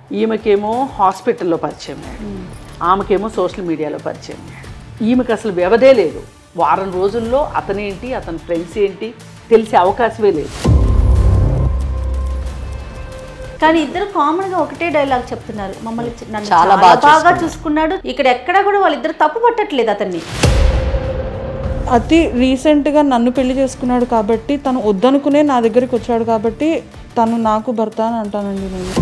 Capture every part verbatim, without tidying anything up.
ఈమెకేమో హాస్పిటల్లో పరిచయం అయ్యాడు, ఆమెకేమో సోషల్ మీడియాలో పరిచయం అయ్యాడు. ఈమెకు అసలు వ్యవధే లేదు. వారం రోజుల్లో అతనేంటి అతని ఫ్రెండ్స్ ఏంటి తెలిసే అవకాశమే లేదు. కానీ ఇద్దరు కామన్ గా ఒకటే డైలాగ్ చెప్తున్నారు, మమ్మల్ని నన్ను చాలా బాగా చూసుకున్నాడు. ఇక్కడ ఎక్కడ కూడా వాళ్ళిద్దరు తప్పు పట్టట్లేదు అతన్ని. అతి రీసెంట్గా నన్ను పెళ్లి చేసుకున్నాడు కాబట్టి, తను వద్దనుకునే నా దగ్గరికి వచ్చాడు కాబట్టి తను నాకు భర్త అని అంటానండి. నేను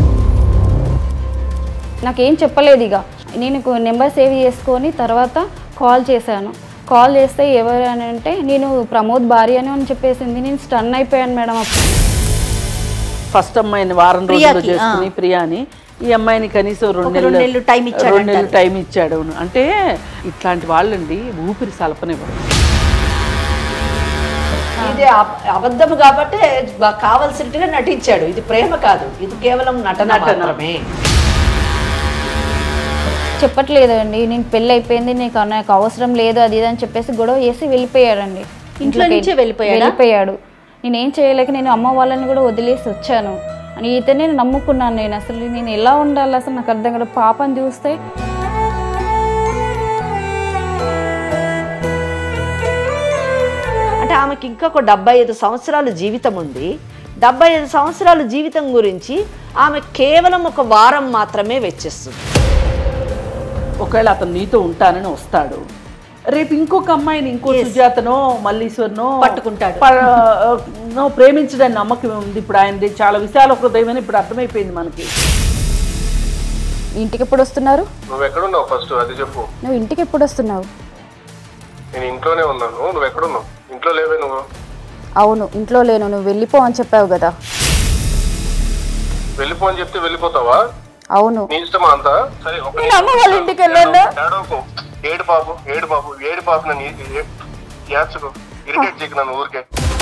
నాకేం చెప్పలేదు. ఇక నేను నెంబర్ సేవ్ చేసుకొని తర్వాత కాల్ చేశాను. కాల్ చేస్తే ఎవరు అని అంటే నేను ప్రమోద్ భార్య అని చెప్పేసింది. నేను స్టన్ అయిపోయాను మేడం. ఫస్ట్ అమ్మాయిని వారం రోజుల్లో చేసుకుని ప్రియాని, ఈ అమ్మాయిని కనీసం రెండు నెలలు టైం ఇచ్చాడు రెండు నెలలు టైం ఇచ్చాడు అంటే ఇట్లాంటి వాళ్ళండి ఊపిరి సలపనివ్వరు. ఇది అబద్ధం కాబట్టి కావాల్సినట్టుగా నటించాడు. ఇది ప్రేమ కాదు, ఇది కేవలం నటన మాత్రమే. చెప్పట్లేదండి నేను పెళ్ళి అయిపోయింది, నీకు నాకు అవసరం లేదు అది ఇది అని చెప్పేసి గొడవ చేసి వెళ్ళిపోయాడండి. ఇంట్లో నుంచే వెళ్ళిపోయాడు వెళ్ళిపోయాడు నేనేం చేయలేక నేను అమ్మ వాళ్ళని కూడా వదిలేసి వచ్చాను. అని ఇతనే నమ్ముకున్నాను నేను. అసలు నేను ఎలా ఉండాలి అసలు నాకు అర్థం కాదు. పాపని చూస్తే అంటే ఆమెకి ఇంకొక డెబ్బై ఐదు సంవత్సరాల జీవితం ఉంది. డెబ్బై ఐదు సంవత్సరాల జీవితం గురించి ఆమె కేవలం ఒక వారం మాత్రమే వెచ్చిస్తుంది. ఒకవేళ అతను నీతో ఉంటానని వస్తాడు, రేపు ఇంకొక అమ్మాయిని ఇంకో సుజాతనో మల్లీశ్వర్నో పట్టుకుంటాడు, ప్రేమించడానికి నమ్మకం ఉంది. ఇప్పుడు ఆయన చాలా విశాల హృదయం అని ఇప్పుడు అర్థమైపోయింది మనకి. ఇంటికి ఎప్పుడు వస్తున్నారు? నువ్వు ఎక్కడున్నావు ఫస్ట్ అది చెప్పు. నువ్వు ఇంటికి ఎప్పుడు వస్తున్నావు? నేను ఇంట్లోనే ఉన్నాను. నువ్వు ఎక్కడున్నావు? ఇంట్లో లేవే నువ్వు? అవును ఇంట్లో లేను. నువ్వు వెళ్ళిపో అని చెప్పావు కదా. వెళ్ళిపో అని చెప్తే వెళ్ళిపోతావా? అవును నీ ఇష్టమా అంతా? సరే అమ్మ వాళ్ళ ఇంటికి వెళ్ళాను. ఏడు బాబు ఏడు బాబు ఏడు బాబు నన్ను యాచుకో ఇరిటేట్ చేయకు నన్ను ఊరికే.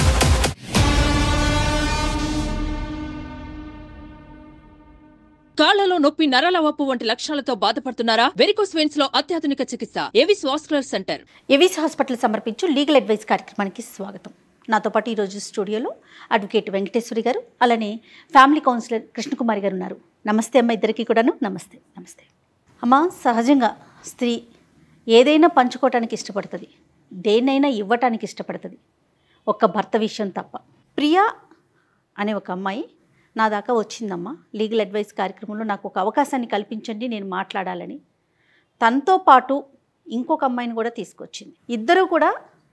కాళ్లలో నొప్పి, నరాల వాపు వంటి లక్షణాలతో బాధపడుతున్నారా? వెరికోస్ వెయిన్స్ లో అత్యాధునిక చికిత్స Avis vascular centre. Avis hospital సమర్పించు లీగల్ అడ్వైస్ కార్యక్రమానికి స్వాగతం. నాతో పాటు ఈరోజు స్టూడియోలో అడ్వకేట్ వెంకటేశ్వరి గారు, అలానే ఫ్యామిలీ కౌన్సిలర్ కృష్ణకుమారి గారు ఉన్నారు. నమస్తే అమ్మ ఇద్దరికి కూడాను. నమస్తే. నమస్తే అమ్మ. సహజంగా స్త్రీ ఏదైనా పంచుకోవటానికి ఇష్టపడుతుంది, దేన్నైనా ఇవ్వటానికి ఇష్టపడుతుంది, ఒక్క భర్త విషయం తప్ప. ప్రియా అనే ఒక అమ్మాయి నా దాకా వచ్చిందమ్మా లీగల్ అడ్వైస్ కార్యక్రమంలో. నాకు ఒక అవకాశాన్ని కల్పించండి, నేను మాట్లాడాలని. తనతో పాటు ఇంకొక అమ్మాయిని కూడా తీసుకొచ్చింది. ఇద్దరు కూడా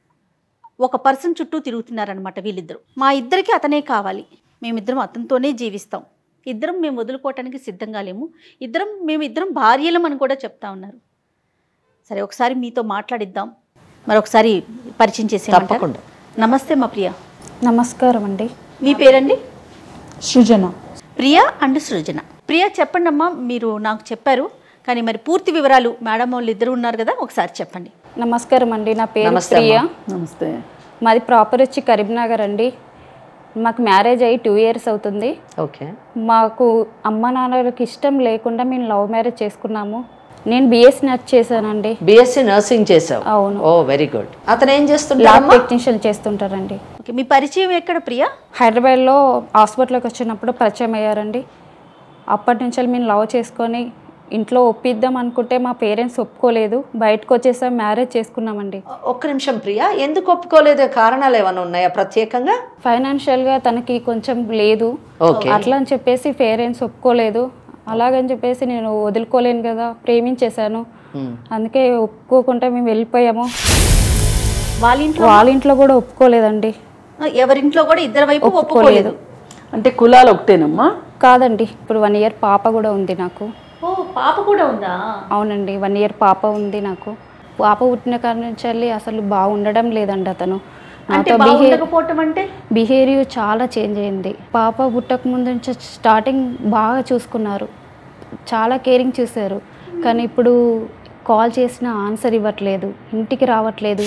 ఒక పర్సన్ చుట్టూ తిరుగుతున్నారనమాట వీళ్ళిద్దరు. మా ఇద్దరికి అతనే కావాలి, మేమిద్దరం అతనితోనే జీవిస్తాం, ఇద్దరం మేము వదులుకోవటానికి సిద్ధంగా లేము, ఇద్దరం మేమిద్దరం భార్యలం అని కూడా చెప్తా ఉన్నారు. సరే ఒకసారి మీతో మాట్లాడిద్దాం, మరొకసారి పరిచయం చేసేమంటారా? నమస్తే మా ప్రియా. నమస్కారం అండి. మీ పేరండి? సృజన. ప్రియా అండ్ సృజన. ప్రియా చెప్పండి అమ్మా, మీరు నాకు చెప్పారు కానీ మరి పూర్తి వివరాలు మేడం వాళ్ళు ఇద్దరు ఉన్నారు కదా, ఒకసారి చెప్పండి. నమస్కారం అండి, నా పేరు ప్రియా. నమస్తే. మాది ప్రాపర్ వచ్చి కరీంనగర్ అండి. మాకు మ్యారేజ్ అయ్యి టూ ఇయర్స్ అవుతుంది. ఓకే. మాకు అమ్మ నాన్నలకి ఇష్టం లేకుండా మేము లవ్ మ్యారేజ్ చేసుకున్నాము. నేను బిఎస్సీ నర్స్ చేశానండి. బిఎస్సీ నర్సింగ్ చేసావు? అవును. Oh very good. అతను ఏం చేస్తుంటారు? ల్యాబ్ టెక్నీషియన్ చేస్తుంటారండి. ఓకే. మీ పరిచయం ఎక్కడ ప్రియా? హైదరాబాద్లో హాస్పిటల్కి వచ్చినప్పుడు పరిచయం అయ్యారండి. అప్పటి నుంచి మేము లవ్ చేసుకొని ఇంట్లో ఒప్పిద్దాం అనుకుంటే మా పేరెంట్స్ ఒప్పుకోలేదు, బయటకు వచ్చేసాం, మ్యారేజ్ చేసుకున్నామండి. ఒక్క నిమిషం ప్రియా, ఎందుకు ఒప్పుకోలేదు? కారణాలు ఏమైనా ఉన్నాయా ప్రత్యేకంగా? ఫైనాన్షియల్గా తనకి కొంచెం లేదు, అట్లా అని చెప్పేసి పేరెంట్స్ ఒప్పుకోలేదు. అలాగని చెప్పేసి నేను వదులుకోలేను కదా, ప్రేమించేశాను, అందుకే ఒప్పుకోకుండా మేము వెళ్ళిపోయాము. వాళ్ళ ఇంట్లో వాళ్ళ ఇంట్లో కూడా ఒప్పుకోలేదండి. ఎవరింట్లో కూడా ఇద్దరు వైపు ఒప్పుకోలేదు. అంటే కులాలు ఒకటేనమ్మా? కాదండి, ఇప్పుడు వన్ ఇయర్ పాప కూడా ఉంది నాకు. ఓ పాప కూడా ఉందా? అవునండి, వన్ ఇయర్ పాప ఉంది నాకు. పాప పుట్టిన కాడ నుంచి అసలు బాగుండడం లేదండి. అతను నాతో బిహేవియర్ చాలా చేంజ్ అయింది. పాప పుట్టక ముందు నుంచి స్టార్టింగ్ బాగా చూసుకున్నారు, చాలా కేరింగ్ చూశారు. కానీ ఇప్పుడు కాల్ చేసిన ఆన్సర్ ఇవ్వట్లేదు, ఇంటికి రావట్లేదు.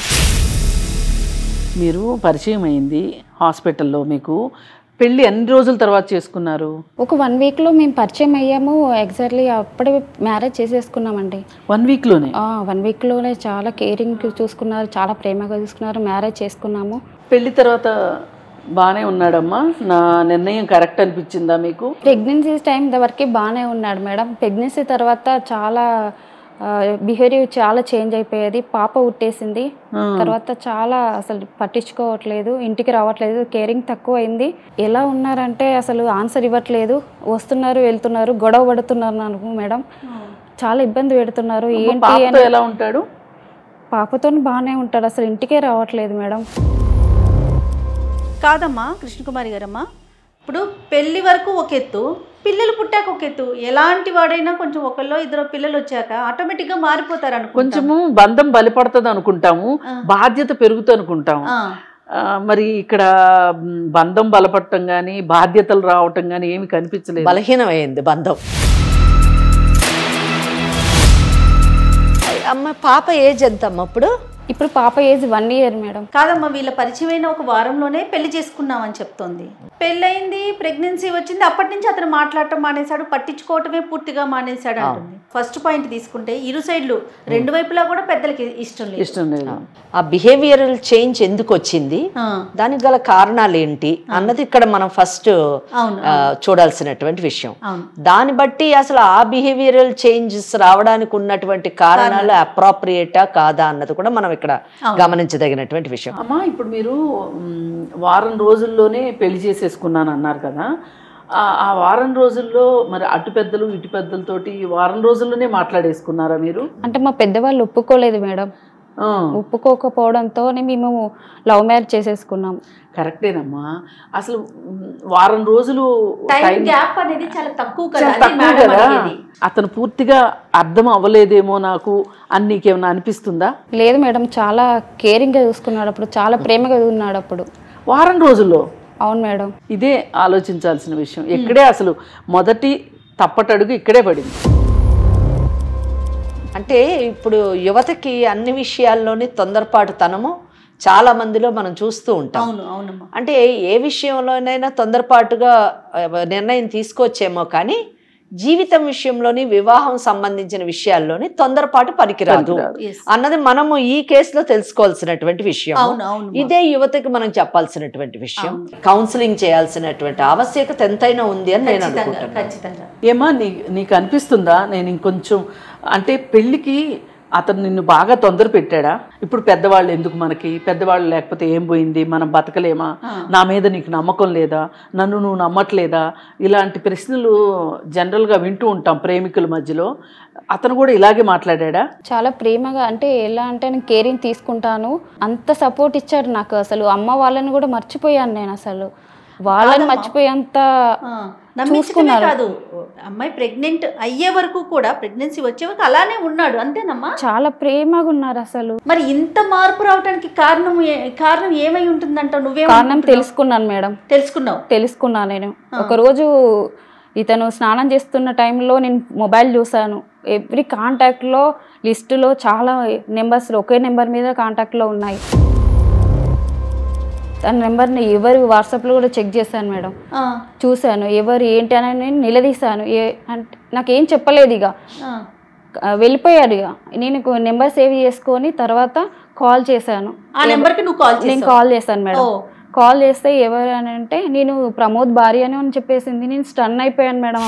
మీరు పరిచయం అయింది హాస్పిటల్లో, మీకు పెళ్ళి ఎన్ని రోజుల తర్వాత చేసుకున్నారు? ఒక వన్ వీక్లో మేము పరిచయం అయ్యాము. ఎగ్జాక్ట్లీ అప్పుడే మ్యారేజ్ చేసేసుకున్నామండి. వన్ వీక్లోనే? వన్ వీక్లోనే చాలా కేరింగ్ చూసుకున్నారు, చాలా ప్రేమగా చూసుకున్నారు, మ్యారేజ్ చేసుకున్నాము. పెళ్లి తర్వాత బాగానే ఉన్నాడమ్మా. నా నిర్ణయం కరెక్ట్ అనిపించిందా మీకు? ప్రెగ్నెన్సీ టైం వరకే బాగానే ఉన్నాడు మేడం. ప్రెగ్నెన్సీ తర్వాత చాలా బిహేవియర్ చాలా చేంజ్ అయిపోయేది. పాప ఉట్టేసింది తర్వాత చాలా అసలు పట్టించుకోవట్లేదు, ఇంటికి రావట్లేదు, కేరింగ్ తక్కువ అయింది. ఎలా ఉన్నారంటే అసలు ఆన్సర్ ఇవ్వట్లేదు, వస్తున్నారు వెళ్తున్నారు, గొడవ పడుతున్నారు నాకు మేడం. చాలా ఇబ్బంది పెడుతున్నారు. ఏంటి అని ఎలా ఉంటాడు? పాపతో బాగానే ఉంటాడు, అసలు ఇంటికే రావట్లేదు మేడం. కాదమ్మా కృష్ణకుమారి గారమ్మా, ఇప్పుడు పెళ్లి వరకు ఒక ఎత్తు, పిల్లలు పుట్టాక ఒక ఎత్తు. ఎలాంటి వాడైనా కొంచెం ఒకళ్ళో ఇద్దరు పిల్లలు వచ్చాక ఆటోమేటిక్గా మారిపోతారు అనుకో. కొంచెము బంధం బలపడుతుంది అనుకుంటాము, బాధ్యత పెరుగుతూ అనుకుంటాము. మరి ఇక్కడ బంధం బలపడటం కానీ బాధ్యతలు రావటం కానీ ఏమి కనిపించలేదు. బలహీనమైంది బంధం. అమ్మ పాప ఏజ్ ఎంత అమ్మ అప్పుడు? ఇప్పుడు పాప ఏజ్ వన్ ఇయర్ మేడం. కాదమ్మా, వీళ్ళ పరిచయమైన ఒక వారంలోనే పెళ్లి చేసుకున్నామని చెప్తోంది. పెళ్ళయింది, ప్రెగ్నెన్సీ వచ్చింది, అప్పటి నుంచి అతను మాట్లాడటం మానేశాడు, పట్టించుకోవటమే పూర్తిగా మానేశాడు అంటుంది. ఫస్ట్ పాయింట్ తీసుకుంటే ఇరు సైడ్లు రెండు వైపులా కూడా పెద్దలకి ఇష్టం లేదు ఇష్టం లేదు ఆ బిహేవియరల్ చేంజ్ ఎందుకు వచ్చింది, దానికి గల కారణాలు ఏంటి అన్నది ఇక్కడ మనం ఫస్ట్ చూడాల్సినటువంటి విషయం. దాన్ని బట్టి అసలు ఆ బిహేవియరల్ చేంజెస్ రావడానికి ఉన్నటువంటి కారణాలు అప్రాప్రియేటా కాదా అన్నది కూడా మనం ఇక్కడ గమనించదగినటువంటి విషయం. అమ్మా, ఇప్పుడు మీరు వారం రోజుల్లోనే పెళ్లి చేసేసుకున్నాను అన్నారు కదా, ఆ వారం రోజుల్లో మరి అటు పెద్దలు ఇటు పెద్దలతోటి వారం రోజుల్లోనే మాట్లాడేసుకున్నారా మీరు? అంటే మా పెద్దవాళ్ళు ఒప్పుకోలేదు మేడం. ఒప్పుకోకపోవడంతో మేము లవ్ మ్యారేజ్ చేసేసుకున్నాం. కరెక్టేనమ్మా. అసలు వారం రోజులు గ్యాప్ అనేది చాలా తక్కువ కదా. అతను పూర్తిగా అర్థం అవ్వలేదేమో నాకు అని నీకేమన్నా అనిపిస్తుందా? లేదు మేడం, చాలా కేరింగ్గా చూసుకున్నాడు అప్పుడు, చాలా ప్రేమగా ఉన్నాడు అప్పుడు వారం రోజుల్లో. అవును మేడం. ఇదే ఆలోచించాల్సిన విషయం. ఇక్కడే అసలు మొదటి తప్పటడుగు ఇక్కడే పడింది. అంటే ఇప్పుడు యువతకి అన్ని విషయాల్లోని తొందరపాటుతనము చాలా మందిలో మనం చూస్తూ ఉంటాం. అంటే ఏ విషయంలోనైనా తొందరపాటుగా నిర్ణయం తీసుకోవచ్చేమో కానీ జీవితం విషయంలోని వివాహం సంబంధించిన విషయాల్లోని తొందరపాటు పనికిరాదు అన్నది మనము ఈ కేసులో తెలుసుకోవాల్సినటువంటి విషయం. ఇదే యువతకి మనం చెప్పాల్సినటువంటి విషయం. కౌన్సిలింగ్ చేయాల్సినటువంటి ఆవశ్యకత ఎంతైనా ఉంది అని నేను అనుకుంటున్నాను. ఏమా నీ నీకు అనిపిస్తుందా నేను ఇంకొంచెం అంటే పెళ్ళికి అతను నిన్ను బాగా తొందర పెట్టాడా? ఇప్పుడు పెద్దవాళ్ళు ఎందుకు మనకి, పెద్దవాళ్ళు లేకపోతే ఏం పోయింది, మనం బతకలేమా, నా మీద నీకు నమ్మకం లేదా, నన్ను నువ్వు నమ్మట్లేదా, ఇలాంటి ప్రశ్నలు జనరల్గా వింటూ ఉంటాం ప్రేమికుల మధ్యలో. అతను కూడా ఇలాగే మాట్లాడా? చాలా ప్రేమగా, అంటే ఎలా అంటే నేను కేరింగ్ తీసుకుంటాను, అంత సపోర్ట్ ఇచ్చాడు నాకు. అసలు అమ్మ వాళ్ళని కూడా మర్చిపోయాను నేను, అసలు వాళ్ళని మర్చిపోయేంత నమ్మించుకున్నారు. కాదు, అమ్మాయి ప్రెగ్నెంట్ అయ్యే వరకు కూడా, ప్రెగ్నెన్సీ వచ్చే వరకు అలానే ఉన్నాడు అంతేనమ్మా? చాలా ప్రేమగా ఉన్నారు అసలు. మరి ఇంత మార్పు రావడానికి కారణం కారణం ఏమై ఉంటుందంట? నువ్వే కారణం తెలుసుకున్నాను మేడం. తెలుసుకున్నావు? తెలుసుకున్నాను నేను. ఒకరోజు ఇతను స్నానం చేస్తున్న టైంలో నేను మొబైల్ చూసాను. ఎవ్రీ కాంటాక్ట్లో లిస్టులో చాలా నెంబర్స్ ఒకే నెంబర్ మీద కాంటాక్ట్లో ఉన్నాయి. తన నెంబర్ని ఎవరు వాట్సాప్లో కూడా చెక్ చేశాను మేడం. చూశాను ఎవరు ఏంటి అని నేను నిలదీశాను. ఏ అంటే నాకేం చెప్పలేదు, ఇక వెళ్ళిపోయాడు. ఇక నేను నెంబర్ సేవ్ చేసుకొని తర్వాత కాల్ చేశాను. నేను కాల్ చేశాను మేడం. కాల్ చేస్తే ఎవరు అని అంటే నేను ప్రమోద్ భార్య అని చెప్పేసింది. నేను స్టన్ అయిపోయాను మేడం.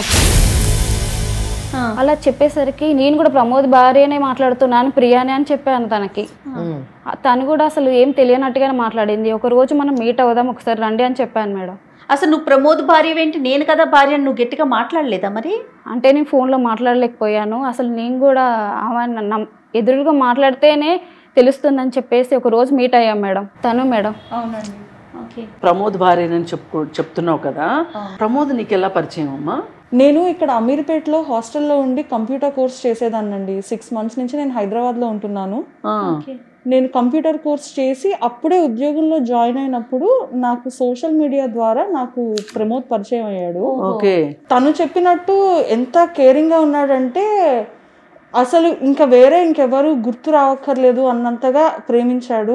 అలా చెప్పేసరికి నేను కూడా ప్రమోద్ భార్యనే మాట్లాడుతున్నాను, ప్రియానే అని చెప్పాను తనకి. తను కూడా అసలు ఏం తెలియనట్టుగానే మాట్లాడింది. ఒక రోజు మనం మీట్ అవుదాం ఒకసారి రండి అని చెప్పాను మేడం. అసలు నువ్వు ప్రమోద్ భార్య ఏంటి, నేను కదా భార్య, నువ్వు గట్టిగా మాట్లాడలేదా మరి? అంటే నేను ఫోన్లో మాట్లాడలేకపోయాను. అసలు నేను కూడా ఎదురుగా మాట్లాడితేనే తెలుస్తుందని చెప్పేసి ఒక రోజు మీట్ అయ్యాం మేడం. తను మేడం. అవునండి. ప్రమోద్ భార్యనని చెప్పు చెప్తున్నావు కదా, ప్రమోద్ నీకు ఎలా పరిచయం అమ్మా? నేను ఇక్కడ అమీర్పేటలో హాస్టల్లో ఉండి కంప్యూటర్ కోర్స్ చేసేదాన్నండి. సిక్స్ మంత్స్ నుంచి నేను హైదరాబాద్లో ఉంటున్నాను. నేను కంప్యూటర్ కోర్స్ చేసి అప్పుడే ఉద్యోగంలో జాయిన్ అయినప్పుడు నాకు సోషల్ మీడియా ద్వారా నాకు ప్రమోద్ పరిచయం అయ్యాడు. తను చెప్పినట్టు ఎంత కేరింగ్గా ఉన్నాడంటే అసలు ఇంకా వేరే ఇంకెవరు గుర్తు రావక్కర్లేదు అన్నంతగా ప్రేమించాడు.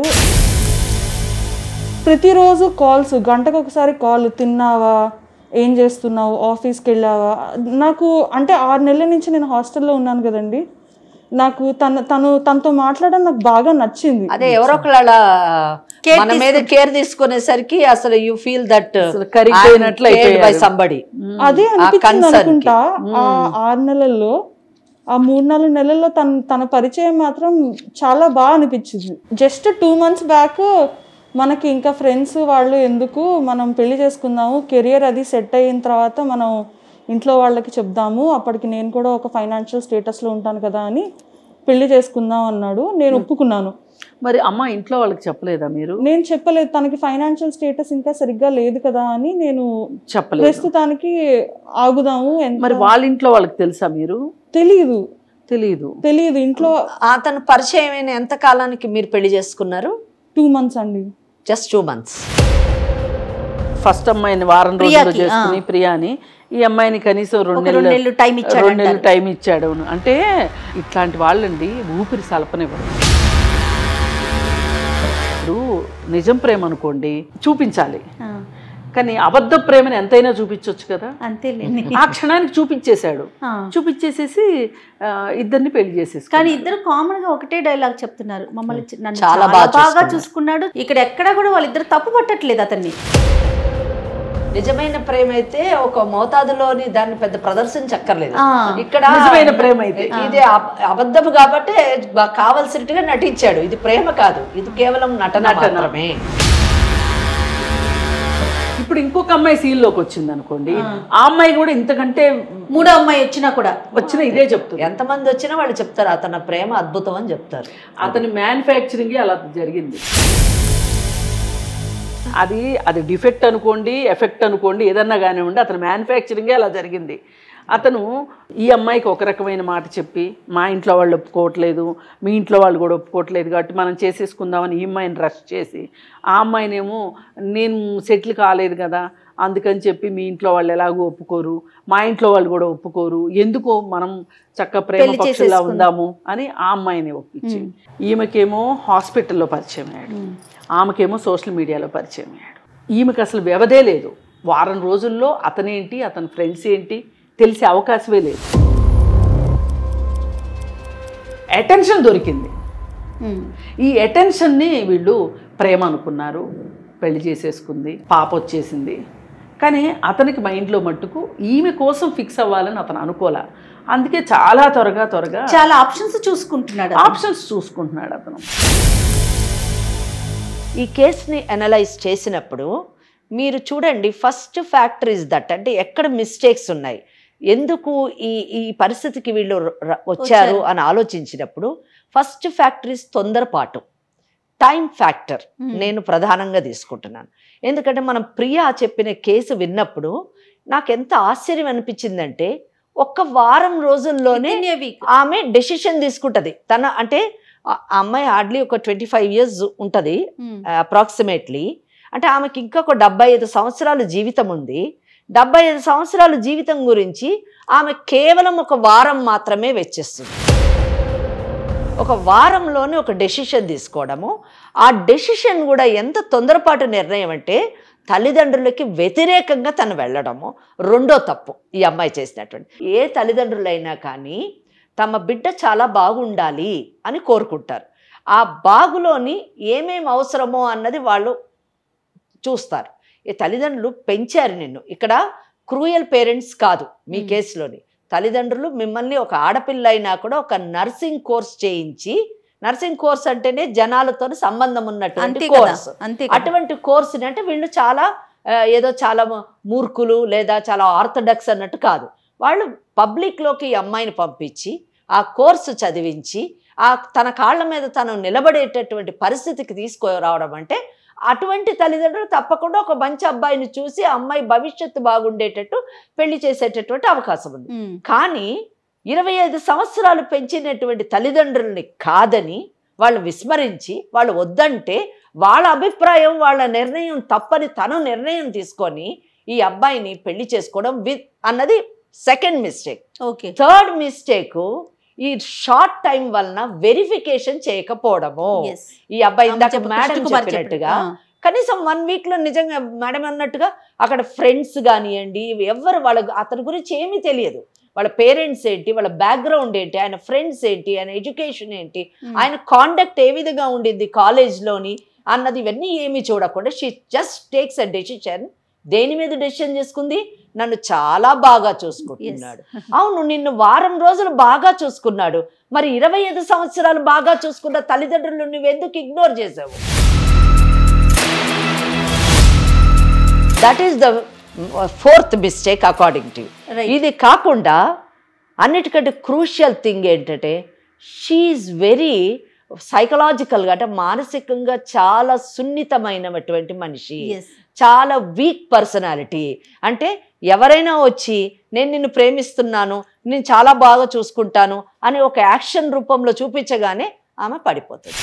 ప్రతిరోజు కాల్స్, గంటకు ఒకసారి కాల్, తిన్నావా, ఏం చేస్తున్నావు, ఆఫీస్కి వెళ్ళావా. నాకు అంటే ఆరు నెలల నుంచి నేను హాస్టల్లో ఉన్నాను కదండి, నాకు తన తను తనతో మాట్లాడడం నాకు బాగా నచ్చింది. అదే ఎవరో ఒకళ్ళు అలా మన మీద కేర్ తీసుకునేసరికి అసలు you feel that by somebody అదే అనిపించింది అనుకుంటా. ఆ ఆరు నెలల్లో ఆ మూడు నాలుగు నెలల్లో తన తన పరిచయం మాత్రం చాలా బాగా అనిపించింది. జస్ట్ టూ మంత్స్ బ్యాక్ మనకి ఇంకా ఫ్రెండ్స్ వాళ్ళు ఎందుకు, మనం పెళ్లి చేసుకుందాము, కెరియర్ అది సెట్ అయిన తర్వాత మనం ఇంట్లో వాళ్ళకి చెప్దాము, అప్పటికి నేను కూడా ఒక ఫైనాన్షియల్ స్టేటస్లో ఉంటాను కదా అని పెళ్లి చేసుకుందాం అన్నాడు. నేను ఒప్పుకున్నాను. మరి అమ్మ ఇంట్లో వాళ్ళకి చెప్పలేదా మీరు? నేను చెప్పలేదు, తనకి ఫైనాన్షియల్ స్టేటస్ ఇంకా సరిగ్గా లేదు కదా అని నేను చెప్పలేదు. ప్రస్తుతానికి ఆగుదాము. మరి వాళ్ళ ఇంట్లో వాళ్ళకి తెలుసా మీరు? తెలియదు తెలియదు తెలియదు ఇంట్లో. అతను పరిచయం అయిన ఎంత కాలానికి మీరు పెళ్లి చేసుకున్నారు? టూ మంత్స్ అండి. Just two months. ఫస్ట్ అమ్మాయిని వారం రోజులు చేసుకుని ప్రియాని, ఈ అమ్మాయిని కనీసం రెండు నెలలు నెలలు టైం ఇచ్చాడు రెండు నెలలు టైం ఇచ్చాడు. అంటే ఇట్లాంటి వాళ్ళండి ఊపిరి సలపనివ్వరు. ఇప్పుడు నిజం ప్రేమ అనుకోండి చూపించాలి, కానీ అబద్ధ ప్రేమని ఎంతైనా చూపించవచ్చు కదా. అంతేలేండి. ఆ క్షణానికి చూపించేశాడు. చూపించేసేసి ఇద్దరిని పెళ్లి చేసేసి, కానీ ఇద్దరు కామన్ గా ఒకటే డైలాగ్ చెప్తున్నారు, మమ్మల్ని నన్ను చాలా బాగా చూసుకున్నాడు. ఇక్కడ ఎక్కడ కూడా వాళ్ళిద్దరు తప్పు పట్టట్లేదు అతన్ని. నిజమైన ప్రేమ అయితే ఒక మోతాదులోని దాన్ని పెద్ద ప్రదర్శించక్కర్లేదు. ఇక్కడ నిజమైన ప్రేమ అయితే ఇది అబద్ధము కాబట్టి కావలసినట్టుగా నటించాడు. ఇది ప్రేమ కాదు, ఇది కేవలం నటన మాత్రమే. ఇప్పుడు ఇంకొక అమ్మాయి సీన్ లోకి వచ్చింది అనుకోండి, ఆ అమ్మాయి కూడా ఇంతకంటే మూడో అమ్మాయి వచ్చినా కూడా వచ్చిన ఇదే చెప్తుంది. ఎంతమంది వచ్చినా వాళ్ళు చెప్తారు అతని ప్రేమ అద్భుతం అని చెప్తారు. అతని మ్యానుఫ్యాక్చరింగ్ అలా జరిగింది. అది అది డిఫెక్ట్ అనుకోండి, ఎఫెక్ట్ అనుకోండి, ఏదన్నా కానివ్వండి, అతని మ్యానుఫ్యాక్చరింగే అలా జరిగింది. అతను ఈ అమ్మాయికి ఒక రకమైన మాట చెప్పి, మా ఇంట్లో వాళ్ళు ఒప్పుకోవట్లేదు, మీ ఇంట్లో వాళ్ళు కూడా ఒప్పుకోవట్లేదు కాబట్టి మనం చేసేసుకుందామని ఈ అమ్మాయిని రష్ చేసి, ఆ అమ్మాయినేమో నేను సెటిల్ కాలేదు కదా అందుకని చెప్పి మీ ఇంట్లో వాళ్ళు ఎలాగో ఒప్పుకోరు, మా ఇంట్లో వాళ్ళు కూడా ఒప్పుకోరు, ఎందుకో మనం చక్క ప్రేమ పక్షుల్లా ఉందాము అని ఆ అమ్మాయిని ఒప్పించి, ఈమెకేమో హాస్పిటల్లో పరిచయం అయ్యాడు, ఆమెకేమో సోషల్ మీడియాలో పరిచయం అయ్యాడు. ఈమెకి అసలు వ్యవధే లేదు. వారం రోజుల్లో అతనేంటి అతని ఫ్రెండ్స్ ఏంటి తెలిసే అవకాశమే లేదు. అటెన్షన్ దొరికింది. ఈ అటెన్షన్ని వీళ్ళు ప్రేమ అనుకున్నారు, పెళ్లి చేసేసుకుంది, పాప వచ్చేసింది. కానీ అతనికి మైండ్లో మట్టుకు ఈమె కోసం ఫిక్స్ అవ్వాలని అతను అనుకోలే. అందుకే చాలా త్వరగా త్వరగా చాలా ఆప్షన్స్ చూసుకుంటున్నాడు ఆప్షన్స్ చూసుకుంటున్నాడు అతను. ఈ కేసుని అనలైజ్ చేసినప్పుడు మీరు చూడండి, ఫస్ట్ ఫ్యాక్టర్ ఇస్ దట్, అంటే ఎక్కడ మిస్టేక్స్ ఉన్నాయి, ఎందుకు ఈ ఈ పరిస్థితికి వీళ్ళు వచ్చారు అని ఆలోచించినప్పుడు ఫస్ట్ ఫ్యాక్టర్ ఇస్ తొందరపాటు, టైం ఫ్యాక్టర్ నేను ప్రధానంగా తీసుకుంటున్నాను. ఎందుకంటే మనం ప్రియా చెప్పిన కేసు విన్నప్పుడు నాకు ఎంత ఆశ్చర్యం అనిపించిందంటే, ఒక్క వారం రోజుల్లోనే ఆమె డెసిషన్ తీసుకుంటుంది. తన అంటే ఆ అమ్మాయి హార్డ్లీ ఒక ట్వంటీ ఫైవ్ ఇయర్స్ ఉంటుంది అప్రాక్సిమేట్లీ. అంటే ఆమెకి ఇంకా ఒక డెబ్బై ఐదు సంవత్సరాల జీవితం ఉంది. డెబ్బై ఐదు సంవత్సరాల జీవితం గురించి ఆమె కేవలం ఒక వారం మాత్రమే వెచ్చిస్తుంది. ఒక వారంలోనే ఒక డెసిషన్ తీసుకోవడము, ఆ డెసిషన్ కూడా ఎంత తొందరపాటు నిర్ణయం అంటే తల్లిదండ్రులకి వ్యతిరేకంగా తను వెళ్ళడము రెండో తప్పు ఈ అమ్మాయి చేసినటువంటి. ఏ తల్లిదండ్రులైనా కానీ తమ బిడ్డ చాలా బాగుండాలి అని కోరుకుంటారు. ఆ బాగులోని ఏమేమి అవసరమో అన్నది వాళ్ళు చూస్తారు. ఈ తల్లిదండ్రులు పెంచారు నిన్ను, ఇక్కడ క్రూయల్ పేరెంట్స్ కాదు మీ కేసులోని. తల్లిదండ్రులు మిమ్మల్ని ఒక ఆడపిల్ల అయినా కూడా ఒక నర్సింగ్ కోర్స్ చేయించి, నర్సింగ్ కోర్స్ అంటేనే జనాలతో సంబంధం ఉన్నటువంటి కోర్స్, అటువంటి కోర్సుని అంటే వీళ్ళు చాలా ఏదో చాలా మూర్ఖులు లేదా చాలా ఆర్థడాక్స్ అన్నట్టు కాదు. వాళ్ళు పబ్లిక్లోకి ఈ అమ్మాయిని పంపించి ఆ కోర్సు చదివించి ఆ తన కాళ్ళ మీద తను నిలబడేటటువంటి పరిస్థితికి తీసుకురావడం అంటే, అటువంటి తల్లిదండ్రులు తప్పకుండా ఒక మంచి అబ్బాయిని చూసి అమ్మాయి భవిష్యత్తు బాగుండేటట్టు పెళ్లి చేసేటటువంటి అవకాశం ఉంది. కానీ ఇరవై ఐదు సంవత్సరాలు పెంచినటువంటి తల్లిదండ్రుల్ని కాదని వాళ్ళు విస్మరించి వాళ్ళు వద్దంటే వాళ్ళ అభిప్రాయం వాళ్ళ నిర్ణయం తప్పని తను నిర్ణయం తీసుకొని ఈ అబ్బాయిని పెళ్లి చేసుకోవడం విత్ అన్నది second mistake. Okay. Third mistake, ఈ షార్ట్ టైం వలన వెరిఫికేషన్ చేయకపోవడము. ఈ అబ్బాయి ఇందాక మేడం చెప్పినట్టుగా కనీసం వన్ వీక్ లో నిజంగా మేడం అన్నట్టుగా అక్కడ ఫ్రెండ్స్ కానివ్వండి ఎవరు వాళ్ళ అతని గురించి ఏమీ తెలియదు. వాళ్ళ పేరెంట్స్ ఏంటి, వాళ్ళ బ్యాక్గ్రౌండ్ ఏంటి, ఆయన ఫ్రెండ్స్ ఏంటి, ఆయన ఎడ్యుకేషన్ ఏంటి, ఆయన కాండక్ట్ ఏ విధంగా ఉండింది కాలేజ్లోని అన్నది ఇవన్నీ ఏమీ చూడకుండా she just takes a decision. దేని మీద డెసిషన్ చేసుకుంది? నన్ను చాలా బాగా చూసుకుంటున్నాడు. అవును, నిన్ను వారం రోజులు బాగా చూసుకున్నాడు, మరి ఇరవై ఐదు సంవత్సరాలు బాగా చూసుకున్న తల్లిదండ్రులు నువ్వెందుకు ఇగ్నోర్ చేసావు? That is the fourth mistake according to. ఇది కాకుండా అన్నిటికంటే క్రూషియల్ థింగ్ ఏంటంటే షీఈస్ వెరీ సైకలాజికల్గా అంటే మానసికంగా చాలా సున్నితమైనటువంటి మనిషి, చాలా వీక్ పర్సనాలిటీ. అంటే ఎవరైనా వచ్చి నేను నిన్ను ప్రేమిస్తున్నాను, నేను చాలా బాగా చూసుకుంటాను అని ఒక యాక్షన్ రూపంలో చూపించగానే ఆమె పడిపోతుంది.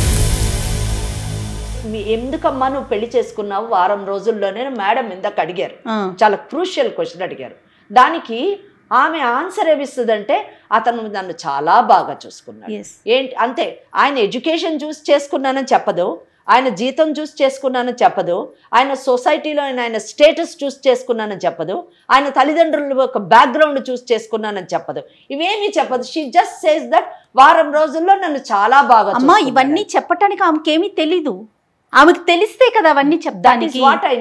మీ ఎందుకమ్మా నువ్వు పెళ్లి చేసుకున్నావు వారం రోజుల్లోనే మేడం ఇందాక అడిగారు, చాలా క్రూషియల్ క్వశ్చన్ అడిగారు. దానికి ఆమె ఆన్సర్ ఏమిస్తుందంటే అతను నన్ను చాలా బాగా చూసుకున్నాడు. ఏంటి అంతే, ఆయన ఎడ్యుకేషన్ చూసి చేసుకున్నానని చెప్పదు, ఆయన జీతం చూసి చేసుకున్నానని చెప్పదు, ఆయన సొసైటీలో ఆయన స్టేటస్ చూసి చేసుకున్నానని చెప్పదు, ఆయన తల్లిదండ్రుల ఒక బ్యాక్గ్రౌండ్ చూసి చేసుకున్నానని చెప్పదు, ఇవేమీ చెప్పదు. షీ జస్ట్ సేస్ దట్ వారం రోజుల్లో నన్ను చాలా బాగా. అమ్మా ఇవన్నీ చెప్పటానికి ఆమెకేమీ తెలీదు, ఆమెకు తెలిస్తే కదా అవన్నీ చెప్తానికి.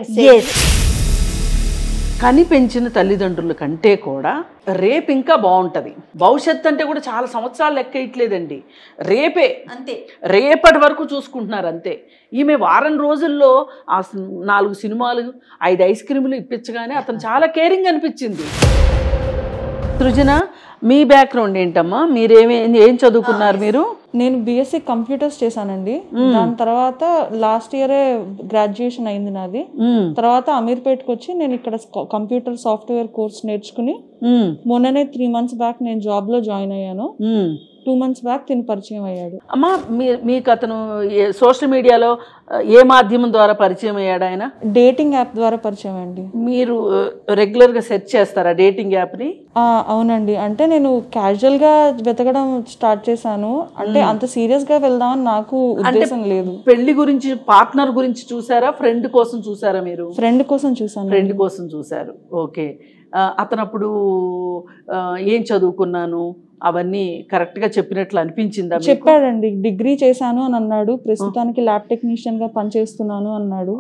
కని పెంచిన తల్లిదండ్రుల కంటే కూడా రేపు ఇంకా బాగుంటుంది. భవిష్యత్తు అంటే కూడా చాలా సంవత్సరాలు లెక్క ఇట్లేదండి, రేపే అంతే, రేపటి వరకు చూసుకుంటున్నారు అంతే. ఈమె వారం రోజుల్లో ఆ నాలుగు సినిమాలు ఐదు ఐస్ క్రీములు ఇప్పించగానే అతను చాలా కేరింగ్ అనిపించింది. సృజన, మీ బ్యాక్గ్రౌండ్ ఏంటమ్మా? మీరేమి ఏం చదువుకున్నారు మీరు? నేను బీఎస్సీ కంప్యూటర్స్ చేశానండి. దాని తర్వాత లాస్ట్ ఇయరే గ్రాడ్యుయేషన్ అయింది నాది. తర్వాత అమీర్పేట్కి వచ్చి నేను ఇక్కడ కంప్యూటర్ సాఫ్ట్వేర్ కోర్స్ నేర్చుకుని మొన్ననే త్రీ మంత్స్ బ్యాక్ నేను జాబ్ లో జాయిన్ అయ్యాను. టూ మంత్స్ బ్యాక్ తిని పరిచయం అయ్యాడు. అమ్మా మీకు అతను సోషల్ మీడియాలో ఏ మాధ్యమం ద్వారా పరిచయం అయ్యాడు? ఆయన డేటింగ్ యాప్ ద్వారా పరిచయం అండి. మీరు రెగ్యులర్ గా సెర్చ్ చేస్తారా డేటింగ్ యాప్ ని? అవునండి, అంటే నేను క్యాజువల్ గా వెతకడం స్టార్ట్ చేశాను. అంటే అంత సీరియస్ గా వెళ్దామని నాకు ఉద్దేశం లేదు. పెళ్లి గురించి పార్ట్నర్ గురించి చూసారా, ఫ్రెండ్ కోసం చూసారా? మీరు ఫ్రెండ్ కోసం చూసాను. ఫ్రెండ్ కోసం చూసారు, ఓకే. అతను అప్పుడు ఏం చదువుకున్నాను అవన్నీ కరెక్ట్ గా చెప్పినట్లు అనిపించిందా? చెప్పాడండి, డిగ్రీ చేశాను అని అన్నాడు, ప్రస్తుతానికి ల్యాబ్ టెక్నీషియన్ గా పనిచేస్తున్నాను అన్నాడు.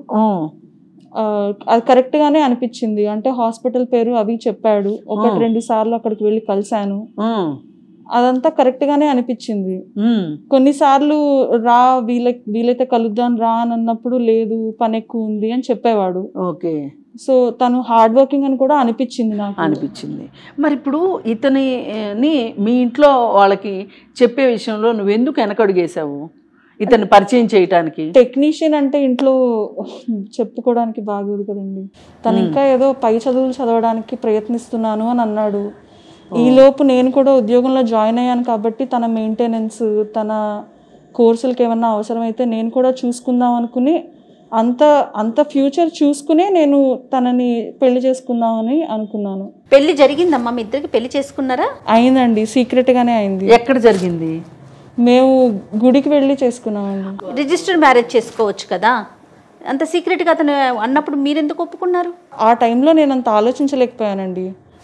అది కరెక్ట్ గానే అనిపించింది. అంటే హాస్పిటల్ పేరు అవి చెప్పాడు. ఒకటి రెండు సార్లు అక్కడికి వెళ్ళి కలిశాను, అదంతా కరెక్ట్ గానే అనిపించింది. కొన్నిసార్లు రా వీళ్ళ వీలైతే కలుద్దాం రా అని అన్నప్పుడు లేదు పని ఎక్కువ ఉంది అని చెప్పేవాడు. ఓకే, సో తను హార్డ్ వర్కింగ్ అని కూడా అనిపించింది నాకు. అనిపించింది. మరి ఇప్పుడు ఇతని మీ ఇంట్లో వాళ్ళకి చెప్పే విషయంలో నువ్వెందుకు వెనకడుగేసావు ఇతన్ని పరిచయం చేయటానికి? టెక్నీషియన్ అంటే ఇంట్లో చెప్పుకోవడానికి బాగోదు కదండి. తను ఇంకా ఏదో పై చదువులు చదవడానికి ప్రయత్నిస్తున్నాను అని అన్నాడు. ఈలోపు నేను కూడా ఉద్యోగంలో జాయిన్ అయ్యాను కాబట్టి తన మెయింటెనెన్స్, తన కోర్సులకి ఏమన్నా అవసరమైతే నేను కూడా చూసుకుందాం అనుకుని అంత అంత ఫ్యూచర్ చూసుకునే నేను తనని పెళ్లి చేసుకుందామని అనుకున్నాను. పెళ్లి జరిగిందమ్మా? మీ ఇద్దరికి పెళ్లి చేసుకున్నారా? అయిందండి, సీక్రెట్ గానే అయింది. ఎక్కడ జరిగింది? మేము గుడికి వెళ్ళి చేసుకున్నామండి. రిజిస్టర్డ్ మ్యారేజ్ చేసుకోవచ్చు కదా, అంత సీక్రెట్గా అతను అన్నప్పుడు మీరెందుకు ఒప్పుకున్నారు? ఆ టైంలో నేను అంత ఆలోచించలేకపోయానండి.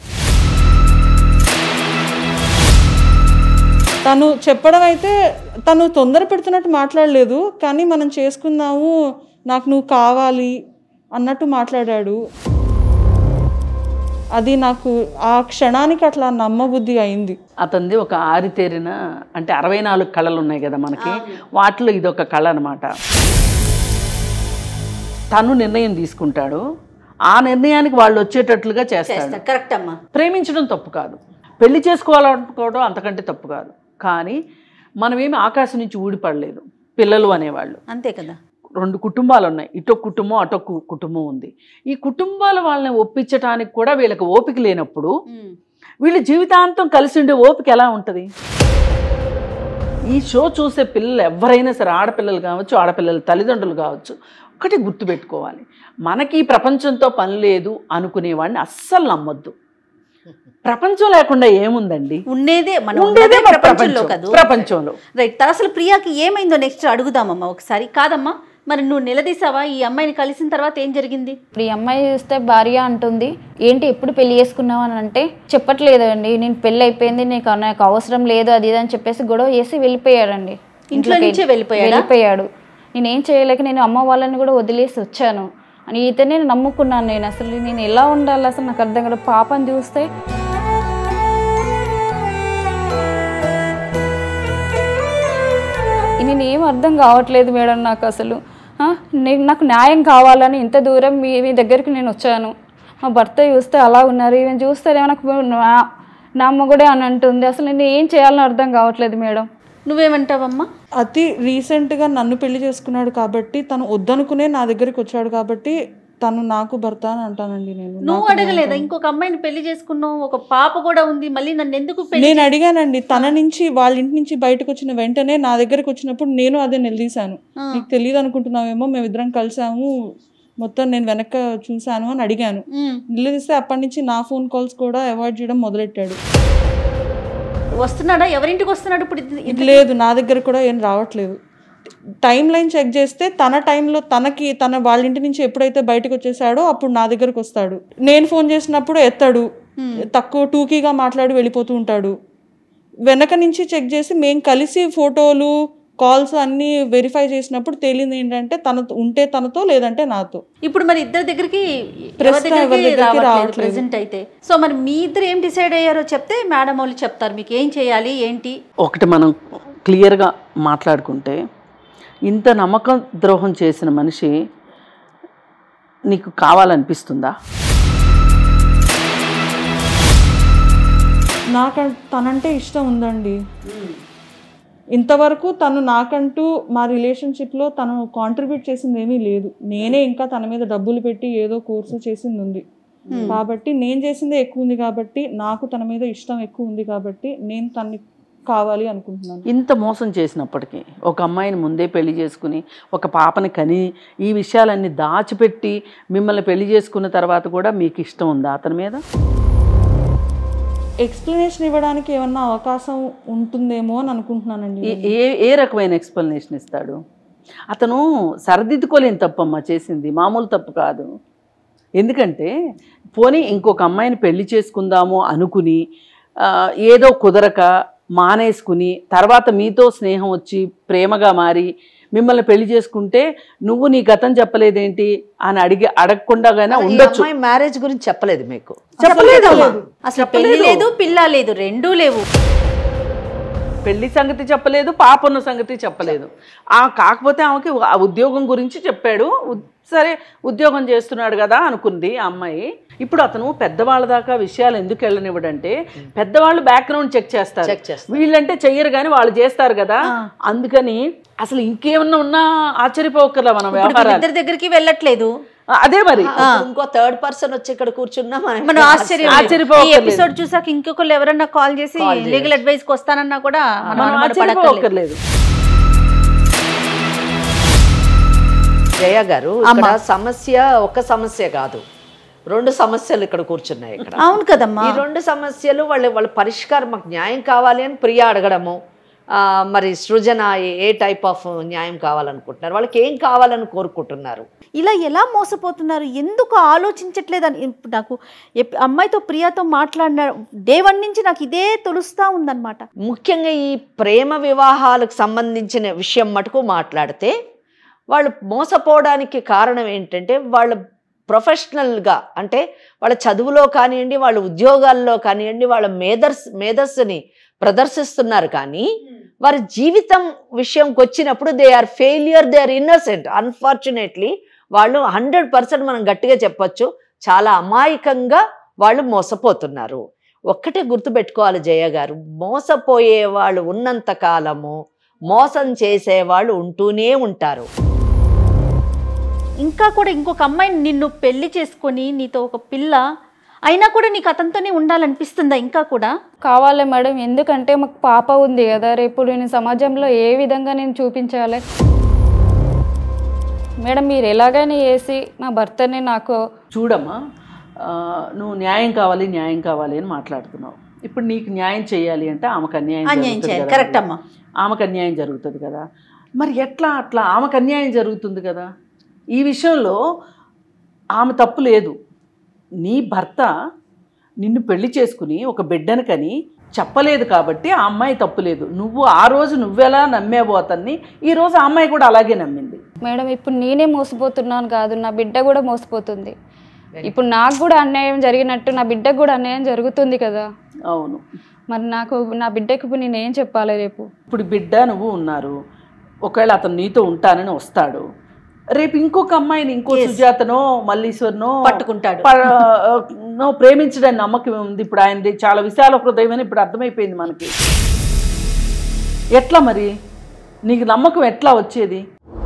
తను చెప్పడం అయితే తను తొందర పెడుతున్నట్టు మాట్లాడలేదు, కానీ మనం చేసుకుందాము నాకు నువ్వు కావాలి అన్నట్టు మాట్లాడాడు. అది నాకు ఆ క్షణానికి అట్లా నమ్మబుద్ధి అయింది. అతనిది ఒక ఆరితేరిన అంటే అరవై నాలుగు కళలు ఉన్నాయి కదా మనకి, వాటిలో ఇదొక కళ అనమాట. తను నిర్ణయం తీసుకుంటాడు, ఆ నిర్ణయానికి వాళ్ళు వచ్చేటట్లుగా చేస్తాడు. కరెక్ట్ అమ్మా. ప్రేమించడం తప్పు కాదు, పెళ్లి చేసుకోవాలనుకోవడం అంతకంటే తప్పు కాదు. కానీ మనమేమి ఆకాశం నుంచి ఊడిపడలేదు. పిల్లలు అనేవాళ్ళు అంతే కదా, రెండు కుటుంబాలు ఉన్నాయి, ఇటొక కుటుంబం అటొక కుటుంబం ఉంది. ఈ కుటుంబాల వాళ్ళని ఒప్పించడానికి కూడా వీళ్ళకి ఓపిక లేనప్పుడు వీళ్ళు జీవితాంతం కలిసి ఉండే ఓపిక ఎలా ఉంటుంది? ఈ షో చూసే పిల్లలు ఎవరైనా సరే, ఆడపిల్లలు కావచ్చు, ఆడపిల్లల తల్లిదండ్రులు కావచ్చు, ఒకటి గుర్తుపెట్టుకోవాలి, మనకి ఈ ప్రపంచంతో పని లేదు అనుకునేవాడిని అస్సలు నమ్మొద్దు. ప్రపంచం లేకుండా ఏముందండి, ఉండేదే మనం ఉండేదే ప్రపంచంలో కదా, ప్రపంచంలో. రైట్. అసలు ప్రియాకి ఏమైందో నెక్స్ట్ అడుగుదామమ్మా ఒకసారి. కాదమ్మా, మరి నువ్వు నిలదీసావా ఈ అమ్మాయిని కలిసిన తర్వాత ఏం జరిగింది? ఇప్పుడు ఈ అమ్మాయి చూస్తే భార్య అంటుంది, ఏంటి ఎప్పుడు పెళ్లి చేసుకున్నావు అని అంటే చెప్పట్లేదండి, నేను పెళ్ళి అయిపోయింది, నీకు నాకు అవసరం లేదు అది ఇది అని చెప్పేసి గొడవ చేసి వెళ్ళిపోయాడండి. ఇంట్లో నుంచే వెళ్ళిపోయాడు వెళ్ళిపోయాడు నేనేం చేయలేక నేను అమ్మ వాళ్ళని కూడా వదిలేసి వచ్చాను అని ఇతనే నమ్ముకున్నాను. నేను అసలు నేను ఎలా ఉండాలి అసలు నాకు అర్థం కాదు. పాపని చూస్తే నేను ఏం అర్థం కావట్లేదు మేడం నాకు అసలు. నేను నాకు న్యాయం కావాలని ఇంత దూరం మీ మీ దగ్గరికి నేను వచ్చాను. మా భర్త చూస్తే అలా ఉన్నారు, ఈవెన్ చూస్తారేమో నాకు నా మొగుడే అని అంటుంది. అసలు నేను ఏం చేయాలని అర్థం కావట్లేదు మేడం. నువ్వేమంటావమ్మా? అతి రీసెంట్గా నన్ను పెళ్లి చేసుకున్నాడు కాబట్టి, తను వద్దనుకునే నా దగ్గరికి వచ్చాడు కాబట్టి తను నాకు భర్త అని అంటానండి. నేను నువ్వు అడగలేదా ఇంకొక అమ్మాయిని పెళ్లి చేసుకున్నావు, ఒక పాప కూడా ఉంది, మళ్ళీ నన్ను ఎందుకు? నేను అడిగానండి. తన నుంచి వాళ్ళ ఇంటి నుంచి బయటకు వచ్చిన వెంటనే నా దగ్గరకు వచ్చినప్పుడు నేను అదే నిలదీశాను. నీకు తెలియదు అనుకుంటున్నావేమో, మేమిద్దరం కలిసాము, మొత్తం నేను వెనక చూశాను అని అడిగాను. నిలదీస్తే అప్పటి నుంచి నా ఫోన్ కాల్స్ కూడా అవాయిడ్ చేయడం మొదలెట్టాడు. వస్తున్నాడా? ఎవరింటికి వస్తున్నాడు ఇప్పుడు? లేదు, నా దగ్గర కూడా ఏం రావట్లేదు. టైం లైన్ చెక్ చేస్తే తన టైంలో తనకి తన వాళ్ళ ఇంటి నుంచి ఎప్పుడైతే బయటకు వచ్చేసాడో అప్పుడు నా దగ్గరకు వస్తాడు. నేను ఫోన్ చేసినప్పుడు ఎత్తాడు, తక్కువ టూకీగా మాట్లాడి వెళ్ళిపోతూ ఉంటాడు. వెనక నుంచి చెక్ చేసి మేము కలిసి ఫోటోలు కాల్స్ అన్ని వెరిఫై చేసినప్పుడు తేలింది ఏంటంటే తన ఉంటే తనతో, లేదంటే నాతో. ఇప్పుడు మరి ఇద్దరి దగ్గరికి ప్రెసెంట్ అయితే సో మరి మీ ఇద్దరు ఏం డిసైడ్ అయ్యారో చెప్తే మేడం వాళ్ళు చెప్తారు మీకు ఏం చేయాలి ఏంటి. ఒకటి మనం క్లియర్గా మాట్లాడుకుంటే, ఇంత నమ్మకం ద్రోహం చేసిన మనిషి నీకు కావాలనిపిస్తుందా? నాకు తనంటే ఇష్టం ఉందండి. ఇంతవరకు తను నాకంటూ మా రిలేషన్షిప్లో తను కాంట్రిబ్యూట్ చేసింది ఏమీ లేదు. నేనే ఇంకా తన మీద డబ్బులు పెట్టి ఏదో కోర్సు చేసింది ఉంది కాబట్టి, నేను చేసిందే ఎక్కువ ఉంది కాబట్టి, నాకు తన మీద ఇష్టం ఎక్కువ ఉంది కాబట్టి నేను తనని కావాలి అనుకుంటున్నాను. ఇంత మోసం చేసినప్పటికీ ఒక అమ్మాయిని ముందే పెళ్లి చేసుకుని ఒక పాపని కని ఈ విషయాలన్నీ దాచిపెట్టి మిమ్మల్ని పెళ్లి చేసుకున్న తర్వాత కూడా మీకు ఇష్టం ఉందా అతని మీద? ఎక్స్ప్లెనేషన్ ఇవ్వడానికి ఏమన్నా అవకాశం ఉంటుందేమో అని అనుకుంటున్నానండి. ఏ ఏ రకమైన ఎక్స్ప్లెనేషన్ ఇస్తాడు? అతను సరిదిద్దుకోలేని తప్పమ్మా చేసింది, మామూలు తప్పు కాదు. ఎందుకంటే పోనీ ఇంకొక అమ్మాయిని పెళ్లి చేసుకుందాము అనుకుని ఏదో కుదరక మానేసుకుని తర్వాత మీతో స్నేహం వచ్చి ప్రేమగా మారి మిమ్మల్ని పెళ్లి చేసుకుంటే నువ్వు నీ గతం చెప్పలేదేంటి అని అడిగి అడగకుండాగానే ఉండొచ్చు. మ్యారేజ్ గురించి చెప్పలేదు మీకు? చెప్పలేదు, అసలు పెళ్లి లేదు, పిల్ల లేదు, రెండూ లేవు. పెళ్లి సంగతి చెప్పలేదు, పాప ఉన్న సంగతి చెప్పలేదు. ఆ కాకపోతే ఆమెకి ఆ ఉద్యోగం గురించి చెప్పాడు. సరే ఉద్యోగం చేస్తున్నాడు కదా అనుకుంది ఆ అమ్మాయి. ఇప్పుడు అతను పెద్దవాళ్ళ దాకా విషయాలు ఎందుకు వెళ్ళనివ్వడంటే, పెద్దవాళ్ళు బ్యాక్గ్రౌండ్ చెక్ చేస్తారు, వీళ్ళంటే చెయ్యరు కానీ వాళ్ళు చేస్తారు కదా. అందుకని అసలు ఇంకేమన్నా ఉన్నా ఆశ్చర్యపోకర్లా మనం వ్యవహారాలు. ఇద్దరి దగ్గరికి వెళ్ళట్లేదు. అదే మరి ఇంకో థర్డ్ పర్సన్ వచ్చి ఇక్కడ కూర్చున్నా మనం ఆశ్చర్యం. ఎపిసోడ్ చూసాక ఇంకొకళ్ళు ఎవరన్నా కాల్ చేసి లీగల్ అడ్వైస్ కి వస్తానన్నా కూడా మనం ఆశ్చర్యపోకర్లేదు. జయ గారు, ఇక్కడ సమస్య ఒక సమస్య కాదు, రెండు సమస్యలు ఇక్కడ కూర్చున్నాయి ఇక్కడ. అవును కదమ్మా. ఈ రెండు సమస్యలు వాళ్ళ వాళ్ళ పరిష్కారం, మాకు న్యాయం కావాలి అని ప్రియా అడగడము, మరి సృజన ఏ టైప్ ఆఫ్ న్యాయం కావాలనుకుంటున్నారు, వాళ్ళకి ఏం కావాలని కోరుకుంటున్నారు, ఇలా ఎలా మోసపోతున్నారు, ఎందుకు ఆలోచించట్లేదని నాకు అమ్మాయితో ప్రియాతో మాట్లాడిన డే వన్ నుంచి నాకు ఇదే తెలుస్తూ ఉందన్నమాట. ముఖ్యంగా ఈ ప్రేమ వివాహాలకు సంబంధించిన విషయం మటుకు మాట్లాడితే వాళ్ళు మోసపోవడానికి కారణం ఏంటంటే, వాళ్ళ ప్రొఫెషనల్గా అంటే వాళ్ళ చదువులో కానివ్వండి, వాళ్ళ ఉద్యోగాల్లో కానివ్వండి, వాళ్ళ మేధస్ మేధస్సుని ప్రదర్శిస్తున్నారు. కానీ వారి జీవితం విషయంకి వచ్చినప్పుడు they are failure, they are innocent. Unfortunately వాళ్ళు హండ్రెడ్ పర్సెంట్ మనం గట్టిగా చెప్పొచ్చు, చాలా అమాయకంగా వాళ్ళు మోసపోతున్నారు. ఒక్కటే గుర్తుపెట్టుకోవాలి జయ గారు, మోసపోయే వాళ్ళు ఉన్నంత కాలము మోసం చేసేవాళ్ళు ఉంటూనే ఉంటారు. ఇంకా కూడా ఇంకొక అమ్మాయిని నిన్ను పెళ్లి చేసుకొని నీతో ఒక పిల్ల అయినా కూడా నీకు అతనితోనే ఉండాలనిపిస్తుందా? ఇంకా కూడా కావాలి మేడం, ఎందుకంటే మాకు పాప ఉంది కదా, రేపు నేను సమాజంలో ఏ విధంగా నేను చూపించాలి మేడం? మీరు ఎలాగైనా చేసి నా భర్తని నాకు చూడమ్మా, నువ్వు న్యాయం కావాలి న్యాయం కావాలి అని మాట్లాడుతున్నావు. ఇప్పుడు నీకు న్యాయం చేయాలి అంటే ఆమెకు అన్యాయం జరుగుతుంది. కరెక్ట్ అమ్మా, ఆమెకు అన్యాయం జరుగుతుంది కదా. మరి ఎట్లా అట్లా ఆమెకు అన్యాయం జరుగుతుంది కదా. ఈ విషయంలో ఆమె తప్పు లేదు. నీ భర్త నిన్ను పెళ్లి చేసుకుని ఒక బిడ్డను కని చెప్పలేదు కాబట్టి ఆ అమ్మాయి తప్పు లేదు. నువ్వు ఆ రోజు నువ్వెలా నమ్మేవో అతన్ని, ఈ రోజు ఆ అమ్మాయి కూడా అలాగే నమ్మింది. మేడం ఇప్పుడు నేనే మోసపోతున్నాను కాదు, నా బిడ్డ కూడా మోసపోతుంది. ఇప్పుడు నాకు కూడా అన్యాయం జరిగినట్టు నా బిడ్డకు కూడా అన్యాయం జరుగుతుంది కదా. అవును, మరి నాకు నా బిడ్డకి ఇప్పుడు నేను ఏం చెప్పాలి రేపు? ఇప్పుడు బిడ్డ నువ్వు ఉన్నారు, ఒకవేళ అతను నీతో ఉంటానని వస్తాడు, రేపు ఇంకొక అమ్మాయిని ఇంకో సుజాతనో మల్లీశ్వర్నో పట్టుకుంటాడు, నో ప్రేమించడానికి నమ్మకం ఉంది. ఇప్పుడు ఆయనది చాలా విశాల హృదయం అని ఇప్పుడు అర్థమైపోయింది మనకి. ఎట్లా మరి నీకు నమ్మకం ఎట్లా వచ్చేది?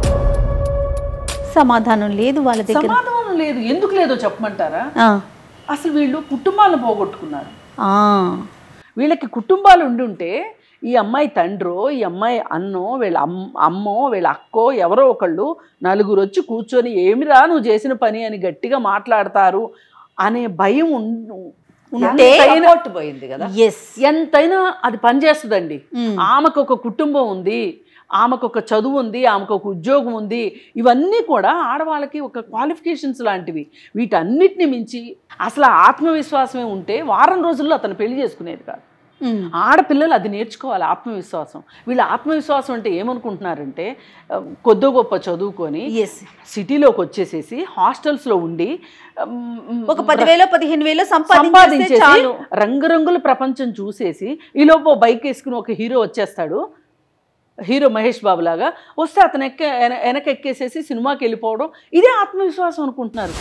సమాధానం లేదు వాళ్ళ దగ్గర. సమాధానం లేదు. ఎందుకు లేదో చెప్పమంటారా? అసలు వీళ్ళు కుటుంబాలను పోగొట్టుకున్నారు. వీళ్ళకి కుటుంబాలు ఉండి ఉంటే ఈ అమ్మాయి తండ్రో ఈ అమ్మాయి అన్నో వీళ్ళ అమ్ అమ్మో వీళ్ళ అక్కో ఎవరో ఒకళ్ళు నలుగురు వచ్చి కూర్చొని ఏమిరా నువ్వు చేసిన పని అని గట్టిగా మాట్లాడతారు అనే భయం పోయింది కదా. ఎంతైనా అది పనిచేస్తుందండి. ఆమెకు ఒక కుటుంబం ఉంది, ఆమెకు ఒక చదువు ఉంది, ఆమెకు ఒక ఉద్యోగం ఉంది. ఇవన్నీ కూడా ఆడవాళ్ళకి ఒక క్వాలిఫికేషన్స్ లాంటివి. వీటన్నిటిని మించి అసలు ఆత్మవిశ్వాసమే ఉంటే వారం రోజుల్లో అతను పెళ్లి చేసుకునేది కాదు. ఆడపిల్లలు అది నేర్చుకోవాలి, ఆత్మవిశ్వాసం. వీళ్ళ ఆత్మవిశ్వాసం అంటే ఏమనుకుంటున్నారంటే కొద్దో గొప్ప చదువుకొని సిటీలోకి వచ్చేసేసి హాస్టల్స్లో ఉండి ఒక పదివేల పదిహేను వేలు సంపాదించేసి రంగురంగుల ప్రపంచం చూసేసి ఈలోపు బైక్ వేసుకుని ఒక హీరో వచ్చేస్తాడు, హీరో మహేష్ బాబు లాగా వస్తే అతను ఎక్క వెనక ఎక్కేసేసి సినిమాకి వెళ్ళిపోవడం, ఇదే ఆత్మవిశ్వాసం అనుకుంటున్నారు.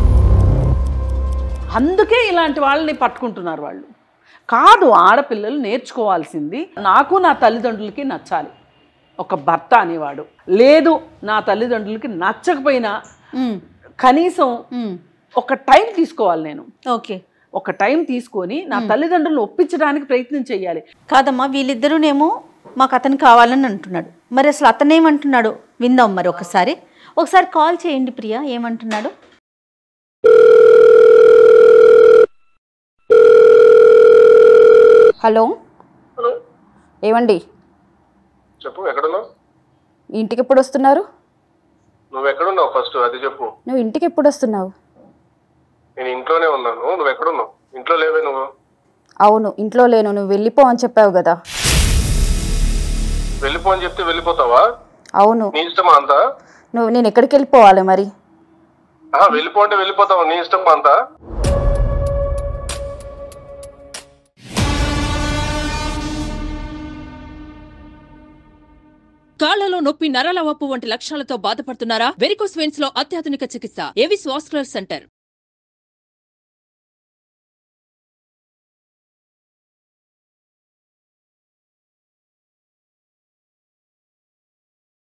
అందుకే ఇలాంటి వాళ్ళని పట్టుకుంటున్నారు వాళ్ళు. కాదు, ఆడపిల్లలు నేర్చుకోవాల్సింది నాకు నా తల్లిదండ్రులకి నచ్చాలి ఒక భర్త అనేవాడు. లేదు నా తల్లిదండ్రులకి నచ్చకపోయినా కనీసం ఒక టైం తీసుకోవాలి. నేను ఓకే ఒక టైం తీసుకొని నా తల్లిదండ్రులను ఒప్పించడానికి ప్రయత్నం చేయాలి. కాదమ్మా, వీళ్ళిద్దరూనేమో మాకు అతను కావాలని అంటున్నాడు. మరి అసలు అతను ఏమంటున్నాడు విందాం. మరి ఒకసారి ఒకసారి కాల్ చేయండి ప్రియా, ఏమంటున్నాడు. హలో ఏమండి, చెప్పు. ఎక్కడున్నావు? ఇంటికి ఎప్పుడు వస్తున్నారు? నువ్వు ఎక్కడున్నావు ఫస్ట్ అది చెప్పు. నువ్వు ఇంటికి ఎప్పుడు వస్తున్నావు? నేను ఇంట్లోనే ఉన్నాను. నువ్వు ఎక్కడున్నావు? ఇంట్లో లేవే నువ్వు? అవును ఇంట్లో లేను, నువ్వు వెళ్ళిపో అని చెప్పావు కదా. వెళ్ళిపో అని చెప్తే వెళ్ళిపోతావా? అవును. నీ ఇష్టమా అంతా? నువ్వు నేను ఎక్కడికి వెళ్ళిపోవాలి మరి? వెళ్ళిపో అంటే వెళ్ళిపోతావా? నీ ఇష్టమా అంతా? కాళ్లలో నొప్పి, నరాల వాపు వంటి లక్షణాలతో బాధపడుతున్నారా? వెరికోస్ వెయిన్స్ లో అత్యాధునిక చికిత్స ఏవిస్ వాస్కులర్ సెంటర్.